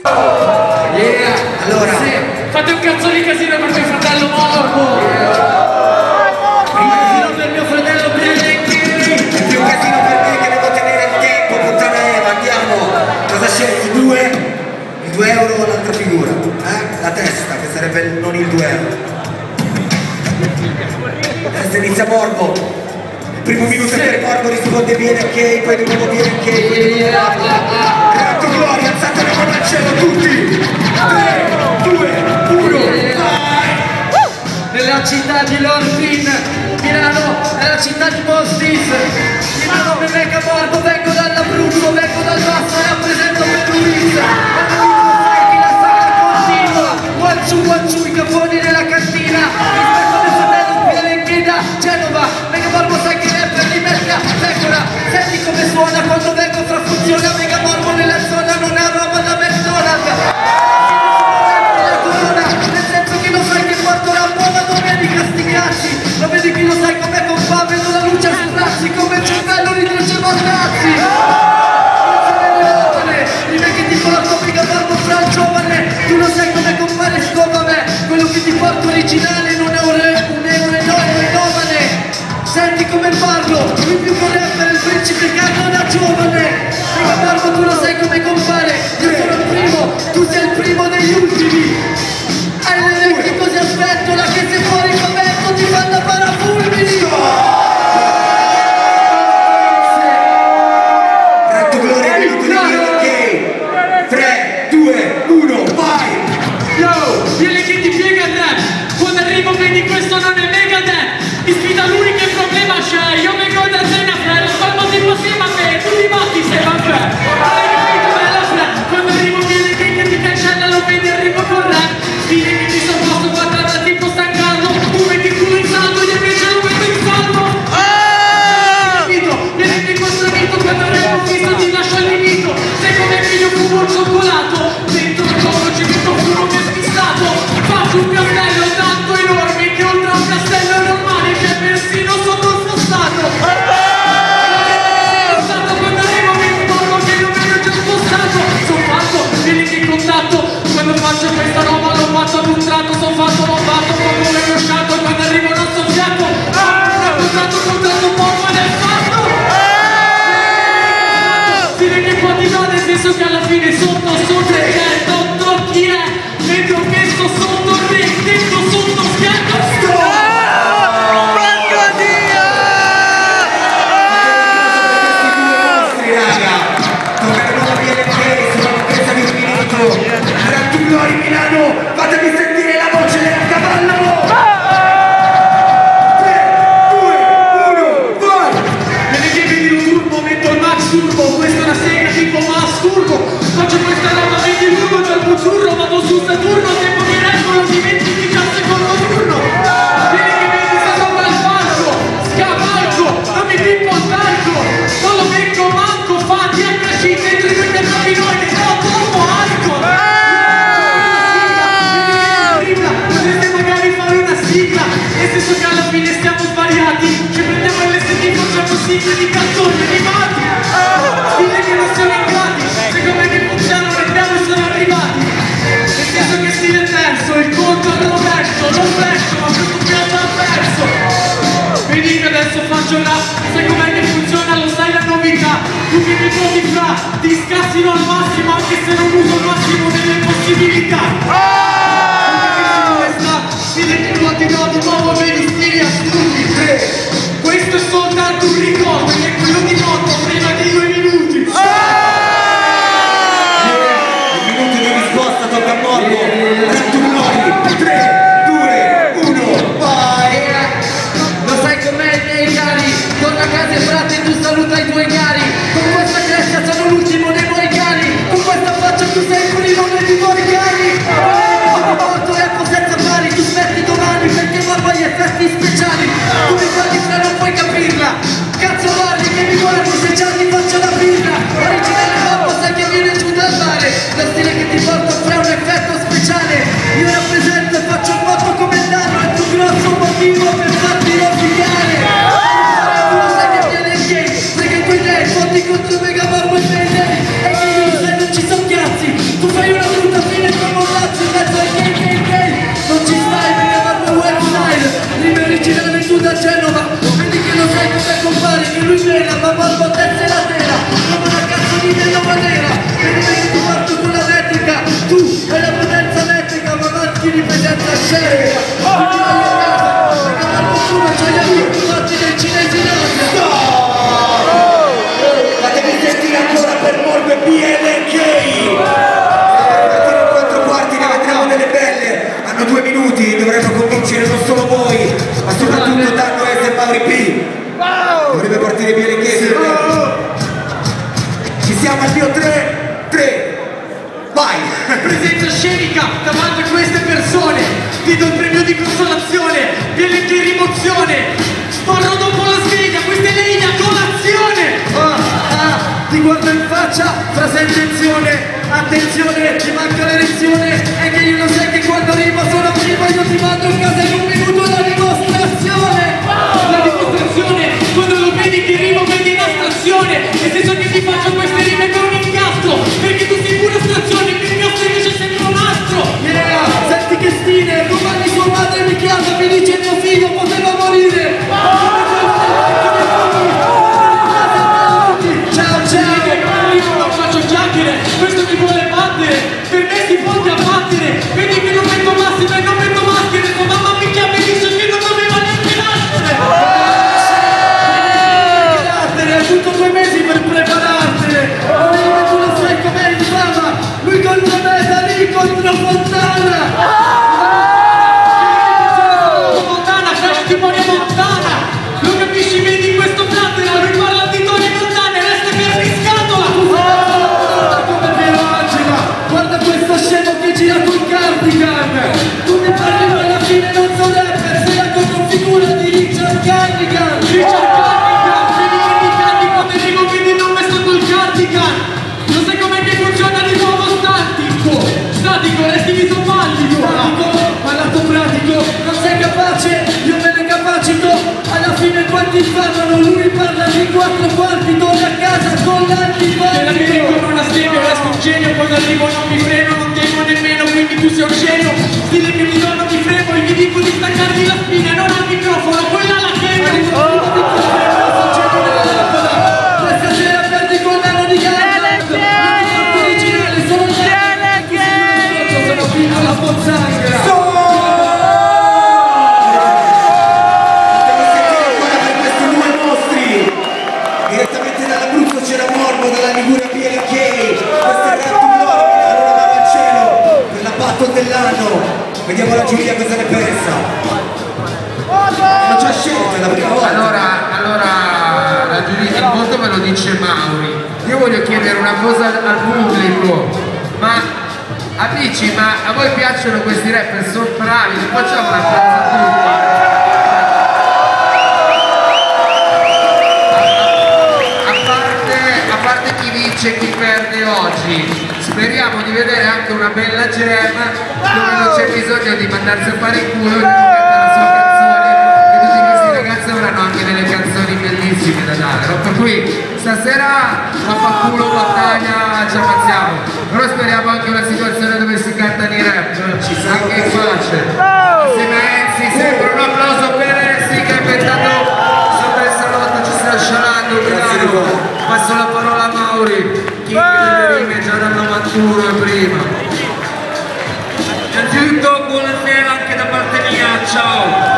Allora, sì. Fate un cazzo di casino per mio fratello Morbo. Per mio fratello Bianchi. È più un casino per me che devo tenere il tempo, puttana Eva, andiamo. Cosa scegli? 2? Il 2 euro o l'altra figura? La testa, che sarebbe non il 2 euro. Adesso inizia Morbo. Il primo minuto per Morbo risponde bene ok, poi di nuovo viene ok, poi di nuovo Ratto Gloria, alzate la mano al cielo tutti! 3, 2, 1, vai! Nella città di Lorpin, Milano è la città di Mostis. Milano mi venga Morbo, vengo dall'Abruzzo, vengo dal Basso e rappresento per Luisa. La saga continua, one two, i caponi nella cantina. Rispetto mio fratello Bianchi da Genova, Mega Morbo sai che rapper di merda, pecora. Senti come suona quando vengo fra funziona, Mega Morbo nella zona non ha roba da McDonald's. Lo vedi che lo sai come compà, vedo la luce a sprazzi, come il cervello ritrece mattazzi. Dime che ti porto Mega Morbo fra il giovane, tu lo sai come compare scopa me, quello che ti porto originale non è un euro e no, è giovane. Senti come parlo, il più corretto è il principe Carlo da giovane. Mega Morbo tu lo sai come compare, io sono il primo, tu sei il primo degli ultimi. Hai le orecchie così aspetto, la che sei fuori commento ti fanno parafulmini. Ratto Gloria, minuto di ok. 3, 2, 1, vai! Yo, vieni che ti piega te. Quando arrivo vedi questo non è Megadeth. Mi sfida lui che problema c'è. Io vengo da cena, lo spalmo tipo assieme a me. Tu ti batti se vabbè. Hai capito bella fre. Quando arrivo vieni che ti cancella, lo vedi arrivo con rap. Stile che ti sono posto guardata tipo stancato. Tu metti il culo in salto e invece lo metto in salvo. Capito? Vieni che questo mito quando arrivo fisso ti lascio all'inito. Sei come figlio fumo il cioccolato. Dentro il collo ci metto fumo che è fissato. Faccio un castello tanto enorme che oltre a un castello normale c'è persino sotto il fossato. Quando arrivo mi ricordo che non mi ho già spostato. Sono fatto, vieni che contatto. Quando faccio questa roba l'ho fatto ad un tratto. Sono fatto, l'ho fatto, quando l'ho lasciato. Quando arrivo non so fiato. Contratto poco nel fatto. Dire che qua ti va nel senso che alla fine sotto c'è sotto chi è. Mentre ho messo sotto te, dentro sotto schiaccio. Ratto Gloria Milano, fatemi sentire la voce del cavallo! 3, 2, 1, vai! Vedi che vedi lo turbo, metto il max turbo, questa è una sega tipo max turbo. Faccio questa roba, vedi l'urbo dal buzzurro, vado su Saturno, tempo che regolo, dimentichi già il secondo turno. Vedi che vedi sta roba al falco, scavalco, non mi pippo al talco, non lo becco manco, fatti a cresci dentro i due cannabinoidi, no, troppo alcol. Potete magari fare una sigla, nel senso che alla fine stiamo svariati, ci prendiamo l'SD, facciamo sigle di canzoni animati, stile che non siamo ingrati, secondo me che funzionano le Vai! Presenza scenica davanti a queste persone, ti do il premio di consolazione, viene che rimozione, sporro dopo la sveglia, questa è legna, colazione! Ti guardo in faccia, frase intenzione, attenzione, ti manca l'erezione, è che io lo sai che quando arrivo sono vivo, io ti mando in casa in un minuto la dimostrazione! La dimostrazione, quando lo vedi che rimo vedi in astrazione, nel senso che ti faccio queste rime con un incastro, perché tu sei pure astrazione, il mio incastro invece sembra un astro! Yeah, senti che stile, domani sua madre mi chiama, mi dice mio figlio poteva morire! Non faccio chiacchiere, questo mi vuole battere, per me si può già battere, vedi che non metto massima e non metto maschere, tua mamma mi chiama e dice che non doveva neanche nascere! Hai avuto 2 mesi per preparartene, tu lo sai com'è in fama, lui contro me da lì contro Fontana! Montana, flash Timone Montana, lo capisci, vedi questo platera, lui parla di Tony Montana e resta che in scatola! Come Piero Angela, guarda questo scemo che gira col cardigan, tu mi parli ma alla fine non so rapper, sei la configura di Richard Cardigan! Richard Cardigan, vedi che ti candico, te dico che di nome sto col cardigan, lo sai com'è che funziona di nuovo statico, resti viso pallido! Statico, ma lato pratico, non sei capace, io me ne capacito, alla fine quanti parlano, lui parla di 4 quarti, torna a casa con l'antipatico! Te la vedi con una stemmia, resto un genio, quando arrivo non mi freno, non temo nemmeno, quindi tu sei un genio, stile che ti do non mi fremo, e mi dico di staccarmi la spina, non al microfono, quella la chemo! Questa sera perdi con l'anno di Garland, originale, sono piccola pozzanghera! Direttamente dall'Abruzzo c'era Morbo, dalla Liguria PLK, questa è Ratto Gloria, allora mano al cielo, per la battle dell'anno, vediamo la giuria cosa ne pensa. L'ho già scelta la prima volta. Allora la giuria, il voto me lo dice Mauri. Io voglio chiedere una cosa al pubblico, ma amici, ma a voi piacciono questi rapper? Sono bravi, li facciamo una applauso a tutti. A parte chi vince e chi perde oggi, speriamo di vedere anche una bella jam dove non c'è bisogno di mandarsi a fare il culo e ognuno canta la sua canzone, e tutti questi ragazzi avranno anche delle canzoni bellissime da dare, no? Per cui stasera la fa culo battaglia ci ammazziamo, però speriamo anche una situazione dove si cantano i rap, anche in pace. Assieme a Enzi, sempre un applauso per Enzi che ha inventato sopra il salotto, ci sta scialando Milano. Passo la parola a Mauri, king delle rime già dal 91 e prima. Innanzitutto buonasera anche da parte mia, ciao!